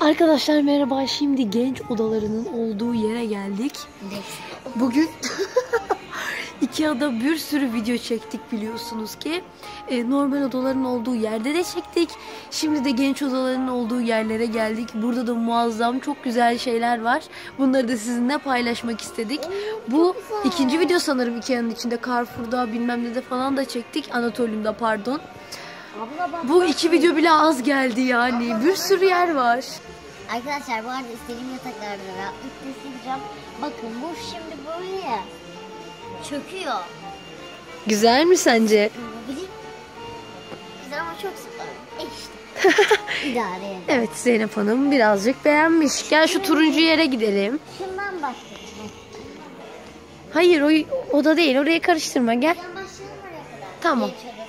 Arkadaşlar merhaba. Şimdi genç odalarının olduğu yere geldik. Bugün Ikea'da bir sürü video çektik biliyorsunuz ki. Normal odaların olduğu yerde de çektik. Şimdi de genç odaların olduğu yerlere geldik. Burada da muazzam çok güzel şeyler var. Bunları da sizinle paylaşmak istedik. Bu ikinci video sanırım Ikea'nın içinde. Carrefour'da bilmem ne de falan da çektik. Anatolium'da pardon. Bu iki video bile az geldi yani. Bir sürü yer var. Arkadaşlar bu arada istediğim yataklarda rahatlık göstereceğim. Bakın bu şimdi böyle çöküyor. Güzel mi sence? Güzel ama çok sıkıntı. İşte. İdare edelim. Evet, Zeynep Hanım birazcık beğenmiş. Gel şu turuncu yere gidelim. Şundan başlayalım. Hayır, o da değil. Oraya karıştırma. Gel. Şundan başlayalım oraya kadar. Tamam.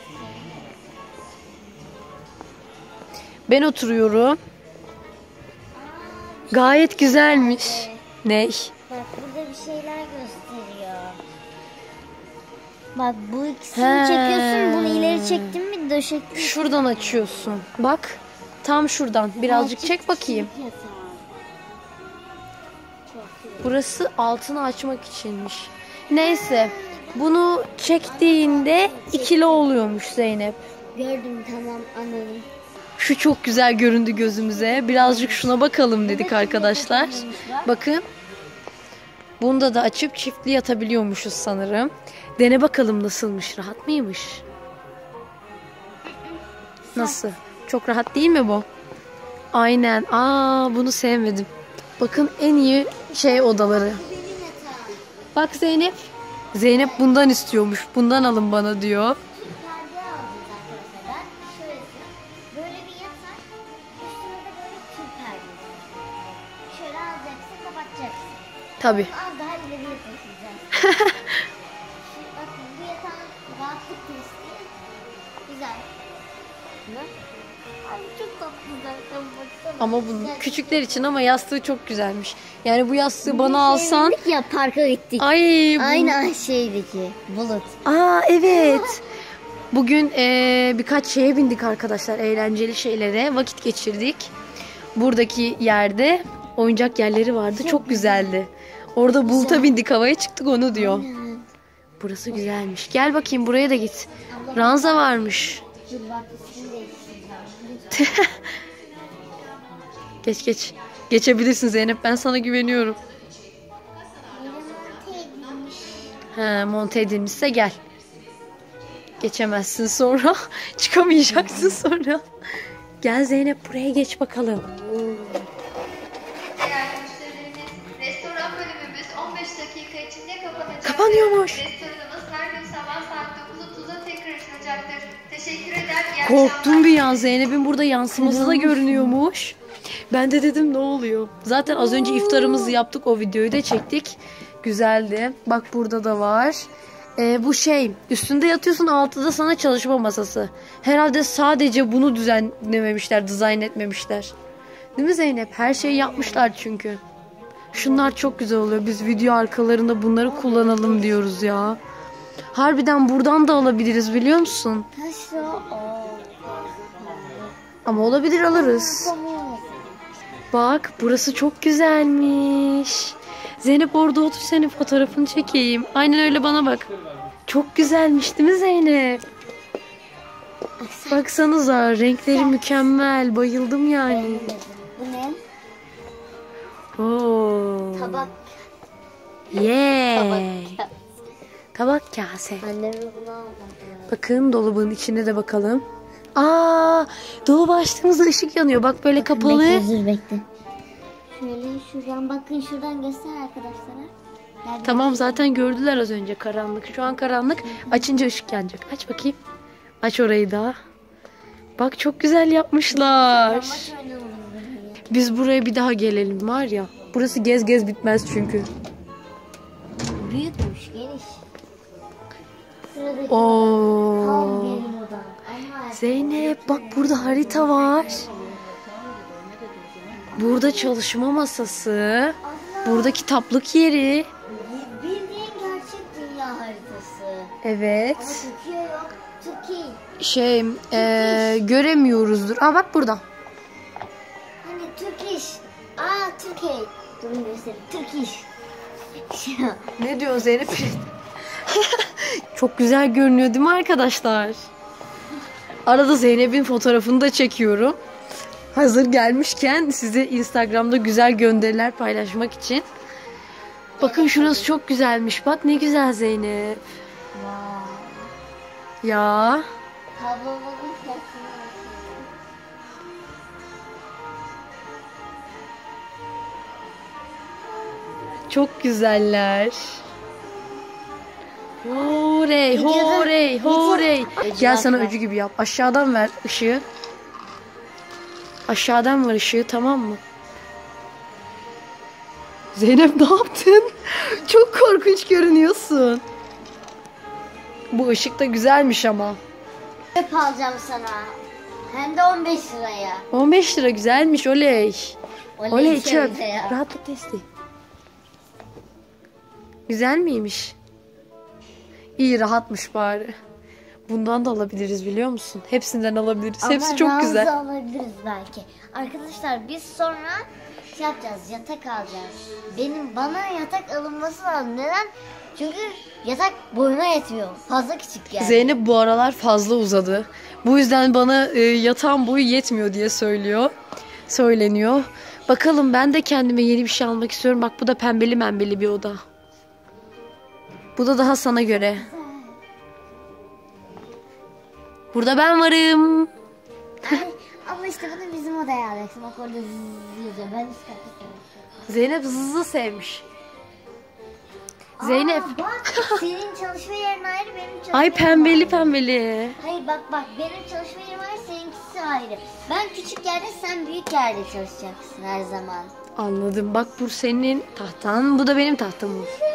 Ben oturuyorum. Gayet güzelmiş. Ne? Bak burada bir şeyler gösteriyor. Bak bu ikisini çekiyorsun. Bunu ileri çektin mi döşekli. Şuradan açıyorsun. Bak. Tam şuradan. Birazcık çek bakayım. Burası altını açmak içinmiş. Neyse. Bunu çektiğinde ikili oluyormuş Zeynep. Gördüm, tamam, anladım. Şu çok güzel göründü gözümüze. Birazcık şuna bakalım dedik arkadaşlar. Bakın. Bunda da açıp çiftli yatabiliyormuşuz sanırım. Dene bakalım nasılmış. Rahat mıymış? Nasıl? Çok rahat değil mi bu? Aynen. Bunu sevmedim. Bakın en iyi odaları. Bak Zeynep. Zeynep bundan istiyormuş. Bundan alın bana diyor. Tabii. Daha ileri yapacağız. Bakın bu yatağın rahatlık testi. Güzel. Ay çok tatlı zaten, baksana. Ama bu küçükler için, ama yastığı çok güzelmiş. Yani bu yastığı bana alsan. Ya parka gittik. Ay. Aynı şeydeki bulut. Evet. Bugün birkaç şeye bindik arkadaşlar. Eğlenceli şeylere vakit geçirdik. Buradaki yerde oyuncak yerleri vardı. Çok güzeldi. Orada buluta bindik, havaya çıktık, onu diyor. Aynen. Burası güzelmiş. Gel bakayım, buraya da git. Ranza varmış. Geç. Geçebilirsin Zeynep. Ben sana güveniyorum. Monte edilmişse gel. Geçemezsin sonra. Çıkamayacaksın sonra. Gel Zeynep, buraya geç bakalım. Restoran bölümümüz 15 dakika içinde kapanacak. Kapanıyormuş. Restoranımız her gün sabah saat 9.30'da tekrar açılacaktır. Teşekkür eder. Korktum bir an. Zeynep'in burada yansıması da görünüyormuş. Ben de dedim ne oluyor? Zaten az önce iftarımızı yaptık. O videoyu da çektik. Güzeldi. Bak burada da var. Bu üstünde yatıyorsun, altıda sana çalışma masası. Herhalde sadece bunu düzenlememişler, dizayn etmemişler. Değil mi Zeynep? Her şeyi yapmışlar çünkü. Şunlar çok güzel oluyor. Biz video arkalarında bunları kullanalım diyoruz ya. Harbiden buradan da alabiliriz, biliyor musun? Ama olabilir, alırız. Bak burası çok güzelmiş. Zeynep orada otur, senin fotoğrafını çekeyim. Aynen öyle, bana bak. Çok güzelmiş değil mi Zeynep? Baksanıza, renkleri mükemmel. Bayıldım yani. Bu ne? Oo. Tabak. Yeah. Tabak kase. Anneme bunu aldım. Bakın dolabın içine de bakalım. Dolabı açtığımızda ışık yanıyor. Bak böyle kapalı. Bekle. Şöyle şuradan bakın, şuradan göster arkadaşlara. Tamam, zaten gördüler az önce, karanlık. Şu an karanlık. Açınca ışık yanacak. Aç bakayım. Aç orayı da. Bak çok güzel yapmışlar. Biz buraya bir daha gelelim var ya. Burası gez bitmez çünkü. Büyükmüş, geniş. Oo. Zeynep bak, burada harita var. Burada çalışma masası. Burada kitaplık yeri. Bildiğin gerçek dünya haritası. Evet. Ama Türkiye yok. Türkiye. Göremiyoruzdur. Bak burada. Hani Türkiye Turkish. Türkiye. Durun göstereyim. Turkish. Ne diyor Zeynep? Çok güzel görünüyor değil mi arkadaşlar? Arada Zeynep'in fotoğrafını da çekiyorum. Hazır gelmişken size Instagram'da güzel gönderiler paylaşmak için. Bakın şurası çok güzelmiş. Bak ne güzel Zeynep. Wow. Ya. Tabloların hepsini Çok güzeller. Horey, horey, horey. Gel sana öcü gibi yap. Aşağıdan ver ışığı. Aşağıdan ver ışığı, tamam mı? Zeynep ne yaptın? Çok korkunç görünüyorsun. Bu ışık da güzelmiş ama. hep alacağım sana. Hem de 15 liraya. 15 lira güzelmiş, oley. Oley çöp. çöpte ya. Rahatlık testi. Güzel miymiş? İyi, rahatmış bari. Bundan da alabiliriz biliyor musun? Hepsinden alabiliriz. Hepsi çok güzel. Ama alabiliriz belki. Arkadaşlar biz sonra şey yapacağız. Yatak alacağız. Bana yatak alınması lazım. Neden? Çünkü yatak boyuna yetmiyor. Fazla küçük yani. Zeynep bu aralar fazla uzadı. Bu yüzden bana yatağın boyu yetmiyor diye söyleniyor. Bakalım, ben de kendime yeni bir şey almak istiyorum. Bak bu da pembeli membeli bir oda. Bu da daha sana göre. Burada ben varım. Ama işte bunu bizim odaya alacaksın. Bak orada zzz yazıyor. Ben üst katta seviyorum. Zeynep zızı sevmiş. Zeynep. Bak senin çalışma yerin ayrı, benim çalışma Ay yerim pembeli ayrı. pembeli. Hayır bak benim çalışma yerim ayrı, seninkisi ayrı. Ben küçük yerde, sen büyük yerde çalışacaksın her zaman. Anladım. Bak bu senin tahtan. Bu da benim tahtam.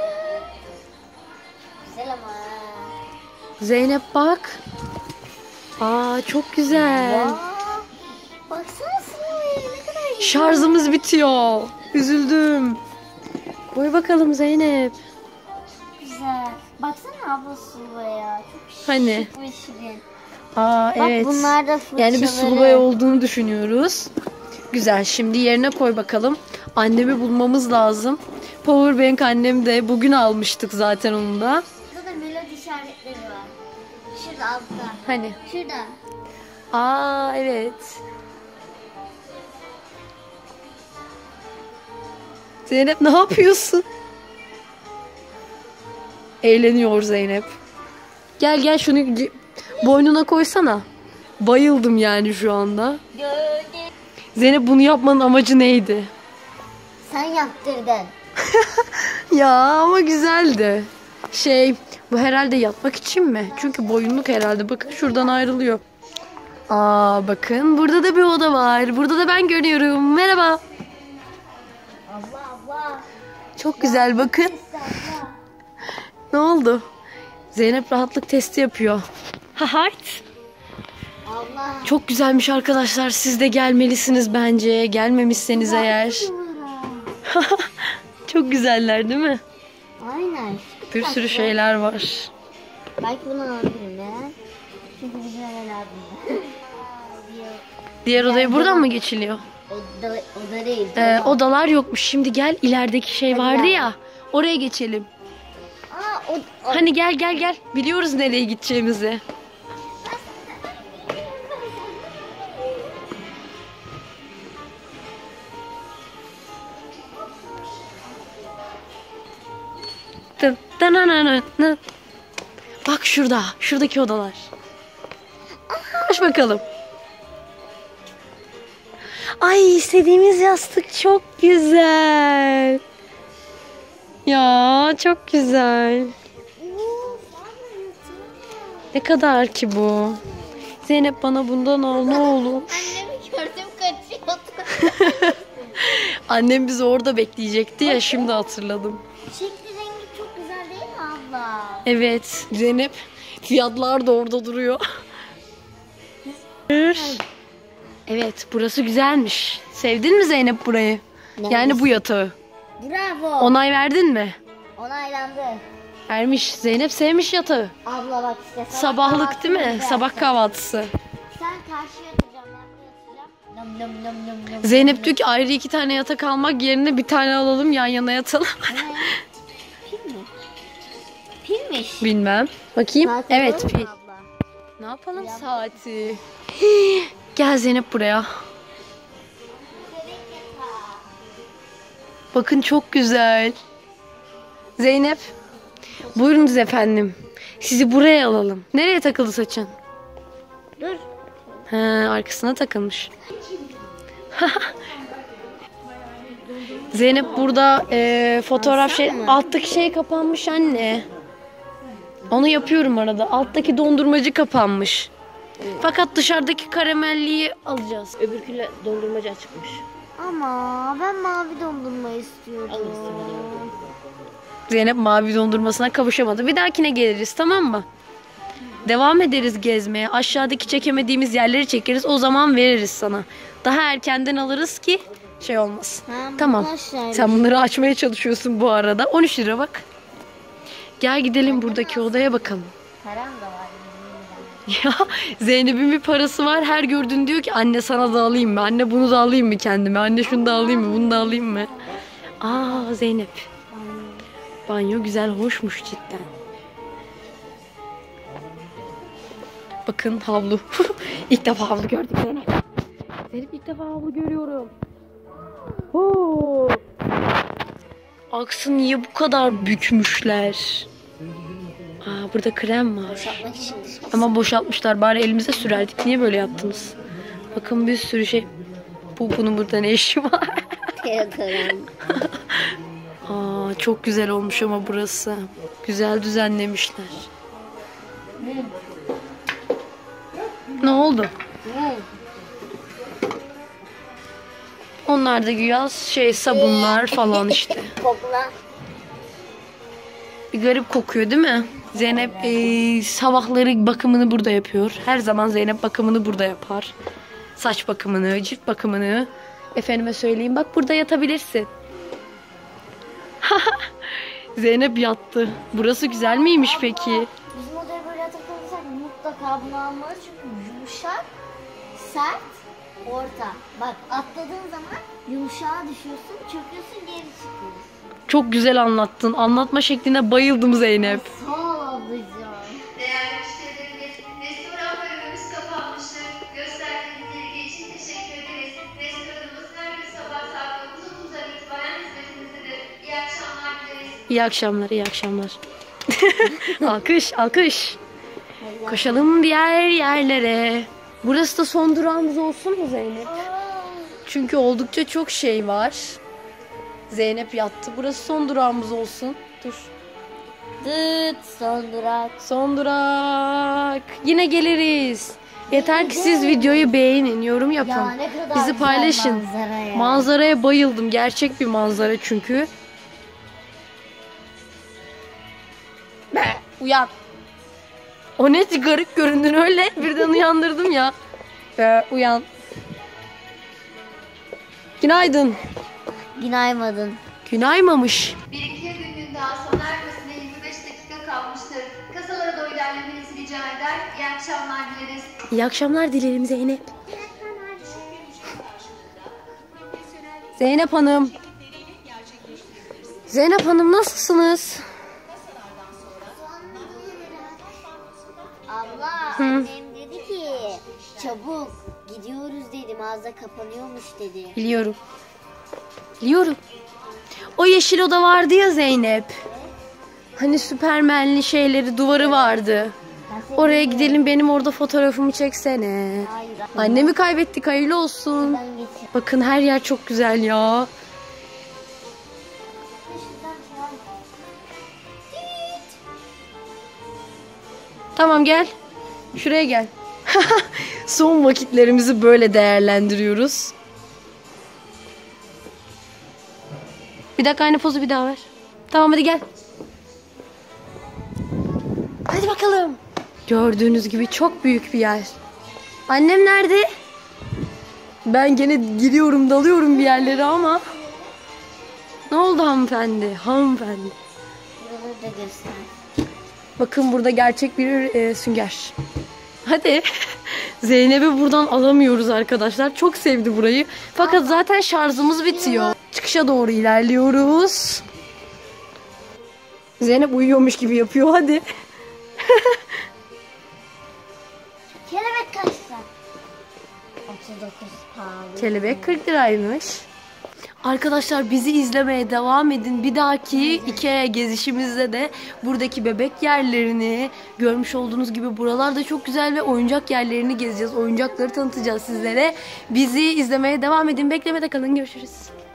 Güzel ama. Zeynep bak. Aa çok güzel. Baksana sınavı ne kadar güzel. Şarjımız bitiyor. Üzüldüm. Koy bakalım Zeynep. Güzel. Baksana ablası buraya. Çok Hani? şık ve şirin. Aa Bak evet. bunlar da fırçaları. Yani bir sulu boya olduğunu düşünüyoruz. Güzel. Şimdi yerine koy bakalım. Annemi bulmamız lazım. Powerbank annem de bugün almıştık zaten onu da. Burada da melodi işaretleri var. Şurada altta. Hani? Şurada. Aa evet. Zeynep ne yapıyorsun? Eğleniyor Zeynep. Gel şunu boynuna koysana. Bayıldım yani şu anda. Gördüm. Zeynep bunu yapmanın amacı neydi? Sen yaptırdın. Ya ama güzeldi. Bu herhalde yatmak için mi? Çünkü boyunluk herhalde. Bakın şuradan ayrılıyor. Aa bakın burada da bir oda var. Burada da ben görüyorum. Merhaba. Abla. Çok güzel bakın. Abla. Ne oldu? Zeynep rahatlık testi yapıyor. Hayt. Abla. Çok güzelmiş arkadaşlar. Siz de gelmelisiniz bence. Gelmemişseniz eğer. Çok güzeller değil mi? Aynen. Bir sürü şeyler var. Belki bunu alabilirim ya. Çünkü bizim eve lazım. Diğer odaya buradan mı geçiliyor? Oda değil. Odalar yokmuş. Şimdi gel, ilerideki şey vardı ya. Oraya geçelim. Hani gel. Biliyoruz nereye gideceğimizi. Bak şuradaki odalar. Koş bakalım. Ay istediğimiz yastık çok güzel. Ya çok güzel. Ne kadar ki bu? Zeynep bana bundan al ne olur. Annemi gördüm kaçıyordu. Annem bizi orada bekleyecekti ya, şimdi hatırladım. Şekli rengi çok güzel değil mi abla? Evet Zeynep, fiyatlar da orada duruyor. Evet burası güzelmiş. Sevdin mi Zeynep burayı? Yani bu yatağı. Bravo. Onay verdin mi? Onaylandı. Vermiş. Zeynep sevmiş yatağı. Abla bak işte. Sabahlık değil mi? kahvaltı Sabah kahvaltısı. Sen karşıya yatacağım, ben buraya yatacağım. Nam nam nam nam nam. Zeynep diyor ki ayrı 2 tane yatak almak yerine bir tane alalım, yan yana yatalım. Pil mi? Pilmiş. Bilmem. Bakayım. Saat Evet olur mu pil. abla? Ne yapalım saati? Gel Zeynep buraya. Bakın çok güzel. Zeynep. Buyurunuz efendim. Sizi buraya alalım. Nereye takıldı saçın? Dur. He, arkasına takılmış. Zeynep burada fotoğraf alttaki şey kapanmış anne. Onu yapıyorum arada. Alttaki dondurmacı kapanmış. Fakat dışarıdaki karamelliyi alacağız. Öbürküyle dondurmacı açıkmış. Ama ben mavi dondurma istiyordum. Zeynep mavi dondurmasına kavuşamadı. Bir dahakine geliriz, tamam mı? Devam ederiz gezmeye. Aşağıdaki çekemediğimiz yerleri çekeriz. O zaman veririz sana. Daha erkenden alırız ki şey olmasın. Tamam. Sen bunları açmaya çalışıyorsun bu arada. 13 lira bak. Gel gidelim buradaki odaya bakalım. Param da var. Ya Zeynep'in bir parası var. Her gördüğün diyor ki anne sana da alayım mı? Anne bunu da alayım mı kendime? Anne şunu da alayım mı? Bunu da alayım mı? Aa Zeynep. Banyo güzel, hoşmuş cidden. Bakın havlu. İlk defa havlu gördük Zeynep. Zeynep ilk defa havlu görüyorum. Oo. Aksı niye bu kadar bükmüşler? Aa, burada krem var. Boşaltmak için. Ama boşaltmışlar. Bari elimize sürerdik. Niye böyle yaptınız? Bakın bir sürü şey. Bunun burada ne işi var? Aa, çok güzel olmuş ama burası. Güzel düzenlemişler. Ne oldu? Onlar da güya sabunlar falan işte. Kokla. Bir garip kokuyor değil mi? Zeynep sabahları bakımını burada yapıyor. Her zaman Zeynep bakımını burada yapar. Saç bakımını, cilt bakımını. Efendime söyleyeyim, bak burada yatabilirsin. Zeynep yattı. Burası güzel miymiş peki? Bizim odaya böyle yatak alırsak mutlaka bunu almalıyız çünkü yumuşak, sert, orta. Bak atladığın zaman yumuşağa düşüyorsun, çöküyorsun, geri çıkıyorsun. Çok güzel anlattın. Anlatma şekline bayıldım Zeynep. Sağ ol ablacığım. Değerli müşterilerimiz, restoran bölümümüz kapanmıştır. Gösterdiğiniz ilgi için teşekkür ederiz. Restoranımız her gün sabah saat 9.30'dan itibaren hizmetinizdedir. İyi akşamlar dileriz. İyi akşamlar, iyi akşamlar. Alkış, alkış. Koşalım diğer yerlere. Burası da son durağımız olsun mu Zeynep? Çünkü oldukça çok şey var. Zeynep yattı. Burası son durağımız olsun. Dur. Dıt, son durak. Son durak. Yine geliriz. Yeter ki siz videoyu beğenin, yorum yapın. Ya ne kadar Bizi güzel paylaşın. manzara ya. Manzaraya bayıldım. Gerçek bir manzara çünkü. Be, uyan. O ne garip göründün öyle. Birden uyandırdım ya. Be, uyan. Günaydın. Günaydın. Günaymamış. Bir iki günün daha sona ermesine 25 dakika kalmıştır. Kasalara doğru ilerlemenizi rica eder. İyi akşamlar dileriz. İyi akşamlar dilerim Zeynep. Zeynep Hanım. Zeynep Hanım nasılsınız? Abla annem dedi ki çabuk gidiyoruz dedi, mağaza kapanıyormuş dedi. Biliyorum. Biliyorum. O yeşil oda vardı ya Zeynep. Hani süpermenli şeyleri, duvarı vardı. Oraya gidelim, benim orada fotoğrafımı çeksene. Hayır. Annemi kaybettik, hayırlı olsun. Ben geçeyim. Bakın her yer çok güzel ya. Tamam gel. Şuraya gel. Son vakitlerimizi böyle değerlendiriyoruz. Bir dakika aynı pozu bir daha ver. Tamam hadi gel. Hadi bakalım. Gördüğünüz gibi çok büyük bir yer. Annem nerede? Ben gene gidiyorum, dalıyorum bir yerlere ama. Ne oldu hanımefendi? Hanımefendi. Buraları da göster. Bakın burada gerçek bir sünger. Hadi. Zeynep'i buradan alamıyoruz arkadaşlar. Çok sevdi burayı. Fakat zaten şarjımız bitiyor. Çıkışa doğru ilerliyoruz. Zeynep uyuyormuş gibi yapıyor. Hadi. Kelebek kaç lira? 39 pahalı. Kelebek 40 liraymış. Arkadaşlar bizi izlemeye devam edin. Bir dahaki Ikea gezişimizde de buradaki bebek yerlerini görmüş olduğunuz gibi buralar da çok güzel ve oyuncak yerlerini gezeceğiz. Oyuncakları tanıtacağız sizlere. Bizi izlemeye devam edin. Beklemede kalın. Görüşürüz.